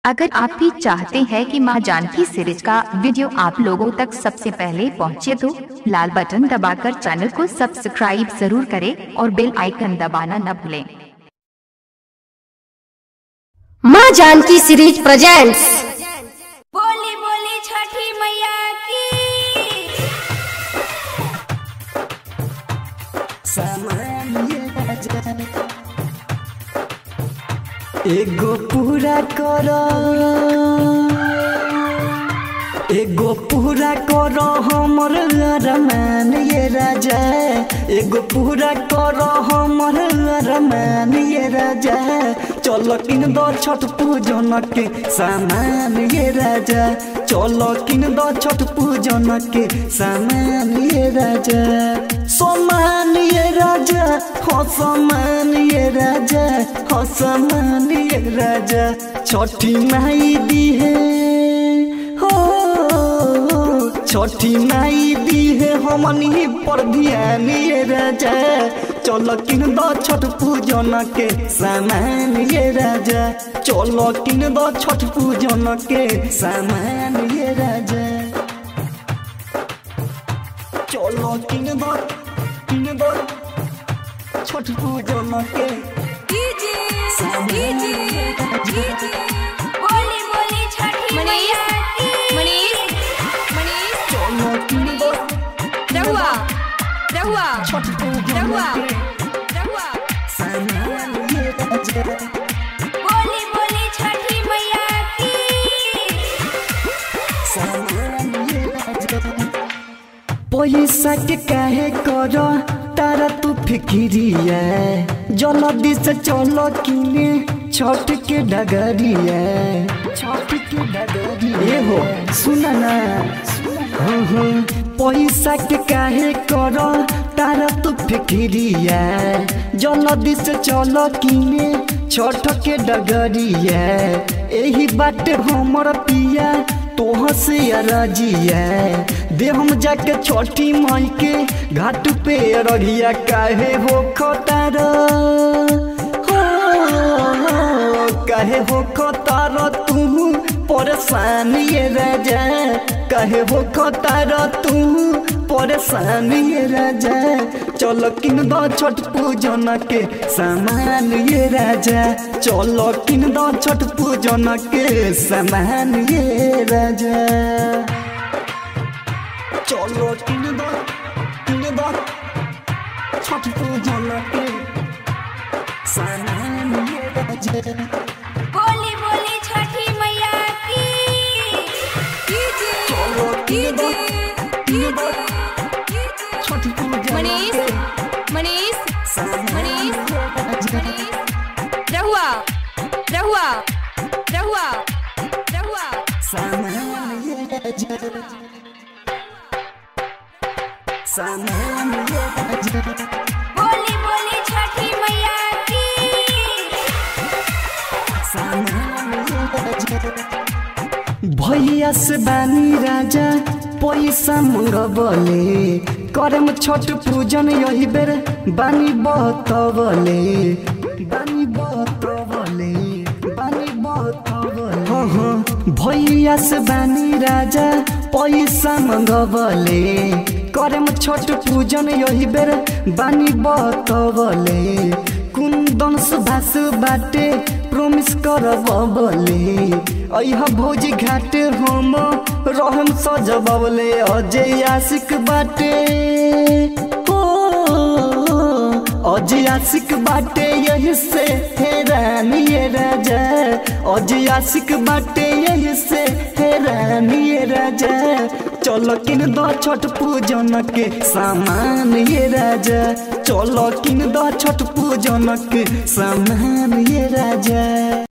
अगर आप भी चाहते हैं कि मां जानकी सीरीज का वीडियो आप लोगों तक सबसे पहले पहुंचे तो लाल बटन दबाकर चैनल को सब्सक्राइब जरूर करें और बेल आइकन दबाना न भूलें। मां जानकी सीरीज प्रेजेंट्स। बोली बोली छठी मैया की। एगो पूरा करो, एगो पूरा करो हमर अरमान ये राजा। एगो पूरा करो हमर अरमान ये राजा। चलो किन दो छठ पूजन के सामान ये राजा। चलो किन दो छठ पूजन के सामान ये राजा। सामान ये राजा, हो सामान ये राजा, हो सामान ये राजा। छठी माई दी है हो, छठी माई दी है हमनी पर ध्यान ये राजा। चलो किन दो छठ पूजन के सामान ये राजा। चलो किन दो छठ पूजन के सामान ये राजा। चलो किन दो छठ पूजन के बोली बोली छठी मैया की। चलो किन दो छठ पूजन के सामान ये राजा। बोली बोली छठी मैया की। सामान ये राजा। पैसा के काहे करो तारा तू फिकिरिया। जल्दी से चलो किने छठ के डगरिया। छठ के डगरिया हो सुना ना। पैसा के काहे करो तारा तू फिकिरिया। जल्दी से चलो किने छठ के डगरिया। एही बाटे हमर पिया तोह से रजिया। दे हम जाके छठी माई के घाट पे रहिया। काहे हो खतार काहे हो खतार तू परेशान ये राजा। काहे हो खतार तू परेशान ये राजा। चलो किन दो छठ पूजन के सामान ये राजा। चलो किन दो छठ पूजन के सामान ये राजा। चलो किन दो छठ पूजन के सामान ये राजा। बोली बोली छठी मैया की। चलो किन दो छठ पूजन के सामान ये राजा। सामान ये राजा। सामान ये राजा। बोली बोली छठी मैया की। सामान ये राजा। भैया से बानी राजा पैसा मंगबले। करम छठ पूजन यही बेर बानी बतबले। बानी बतबले, बानी बतबले। हाँ भैया से बानी राजा पैसा मंगबले। करम छठ पूजन यही बेर बानी बतबले। कुंदन सुभाष बाटे प्रोमिस करबले। अह भौजी घाट हम रहम सजबले। अजय आशिक बाटे हो, अजय आशिक बाटे यही से हैरान ये राजा। अजय आशिक बाटे यही से हैरान ये राजा। चलो किन दो छठ पूजन के सामान ये राजा। चलो किन दो छठ पूजन के सामान ये राजा।